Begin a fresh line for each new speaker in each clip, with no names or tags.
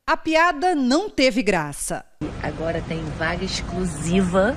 A piada não teve graça.
Agora tem vaga exclusiva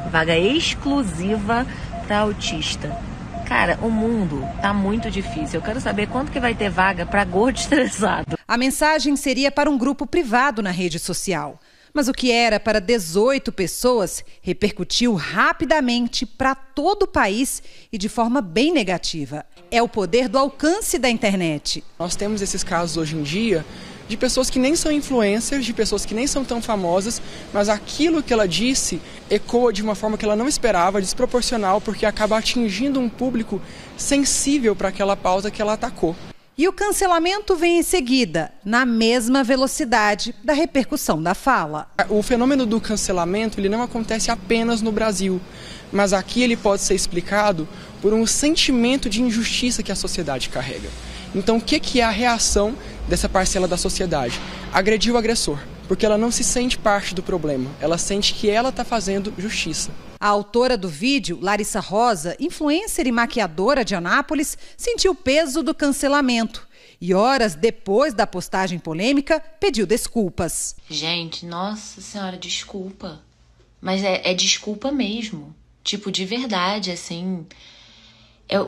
para autista. Cara, o mundo tá muito difícil. Eu quero saber quanto que vai ter vaga para gordo estressado.
A mensagem seria para um grupo privado na rede social. Mas o que era para 18 pessoas repercutiu rapidamente para todo o país e de forma bem negativa. É o poder do alcance da internet.
Nós temos esses casos hoje em dia de pessoas que nem são influencers, de pessoas que nem são tão famosas, mas aquilo que ela disse ecoa de uma forma que ela não esperava, desproporcional, porque acaba atingindo um público sensível para aquela pauta que ela atacou.
E o cancelamento vem em seguida, na mesma velocidade da repercussão da fala.
O fenômeno do cancelamento ele não acontece apenas no Brasil, mas aqui ele pode ser explicado por um sentimento de injustiça que a sociedade carrega. Então, o que é a reação dessa parcela da sociedade? Agredir o agressor, porque ela não se sente parte do problema, ela sente que ela está fazendo justiça.
A autora do vídeo, Larissa Rosa, influencer e maquiadora de Anápolis, sentiu o peso do cancelamento e horas depois da postagem polêmica, pediu desculpas.
Gente, nossa senhora, desculpa. Mas é desculpa mesmo. Tipo, de verdade, assim. Eu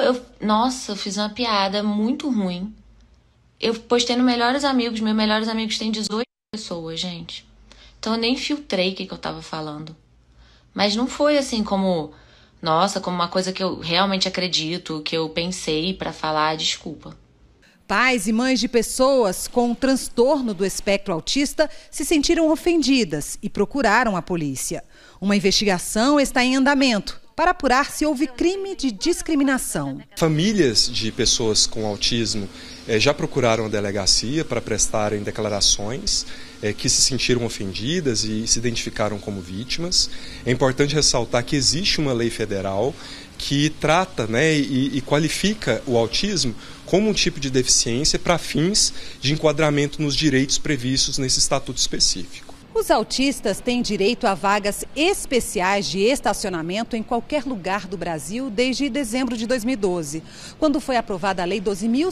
fiz uma piada muito ruim. Eu postei no Melhores Amigos. Meus Melhores Amigos têm 18 pessoas, gente. Então eu nem filtrei o que eu tava falando. Mas não foi assim como uma coisa que eu realmente acredito, que eu pensei pra falar, desculpa.
Pais e mães de pessoas com transtorno do espectro autista se sentiram ofendidas e procuraram a polícia. Uma investigação está em andamento para apurar se houve crime de discriminação.
Famílias de pessoas com autismo já procuraram a delegacia para prestarem declarações que se sentiram ofendidas e se identificaram como vítimas. É importante ressaltar que existe uma lei federal que trata e qualifica o autismo como um tipo de deficiência para fins de enquadramento nos direitos previstos nesse estatuto específico.
Os autistas têm direito a vagas especiais de estacionamento em qualquer lugar do Brasil desde dezembro de 2012, quando foi aprovada a Lei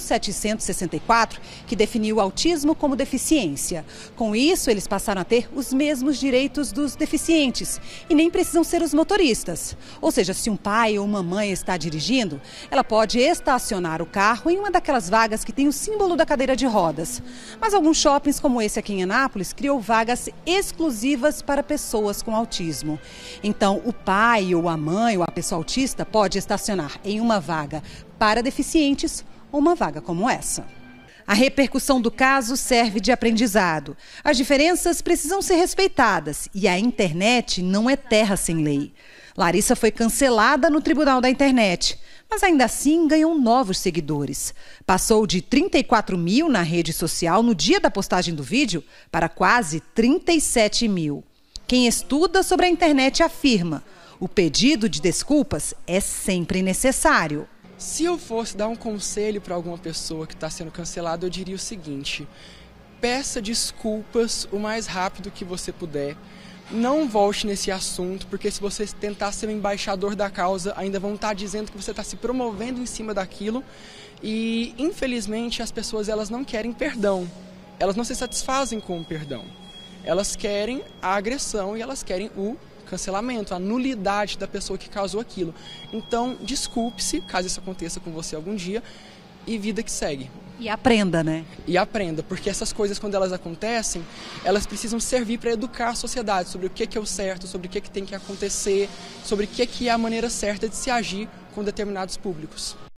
12.764, que definiu o autismo como deficiência. Com isso, eles passaram a ter os mesmos direitos dos deficientes e nem precisam ser os motoristas. Ou seja, se um pai ou uma mãe está dirigindo, ela pode estacionar o carro em uma daquelas vagas que tem o símbolo da cadeira de rodas. Mas alguns shoppings, como esse aqui em Anápolis, criou vagas exclusivas para pessoas com autismo. Então, o pai ou a mãe ou a pessoa autista pode estacionar em uma vaga para deficientes ou uma vaga como essa. A repercussão do caso serve de aprendizado. As diferenças precisam ser respeitadas e a internet não é terra sem lei. Larissa foi cancelada no Tribunal da Internet, mas ainda assim ganhou novos seguidores. Passou de 34 mil na rede social no dia da postagem do vídeo para quase 37 mil. Quem estuda sobre a internet afirma: o pedido de desculpas é sempre necessário.
Se eu fosse dar um conselho para alguma pessoa que está sendo cancelada, eu diria o seguinte: peça desculpas o mais rápido que você puder. Não volte nesse assunto, porque se você tentar ser o embaixador da causa, ainda vão estar dizendo que você está se promovendo em cima daquilo. E, infelizmente, as pessoas elas não querem perdão. Elas não se satisfazem com o perdão. Elas querem a agressão e elas querem o cancelamento, a nulidade da pessoa que causou aquilo. Então, desculpe-se, caso isso aconteça com você algum dia, e vida que segue.
E aprenda, né?
E aprenda, porque essas coisas, quando elas acontecem, elas precisam servir para educar a sociedade sobre o que é o certo, sobre o que tem que acontecer, sobre o que é a maneira certa de se agir com determinados públicos.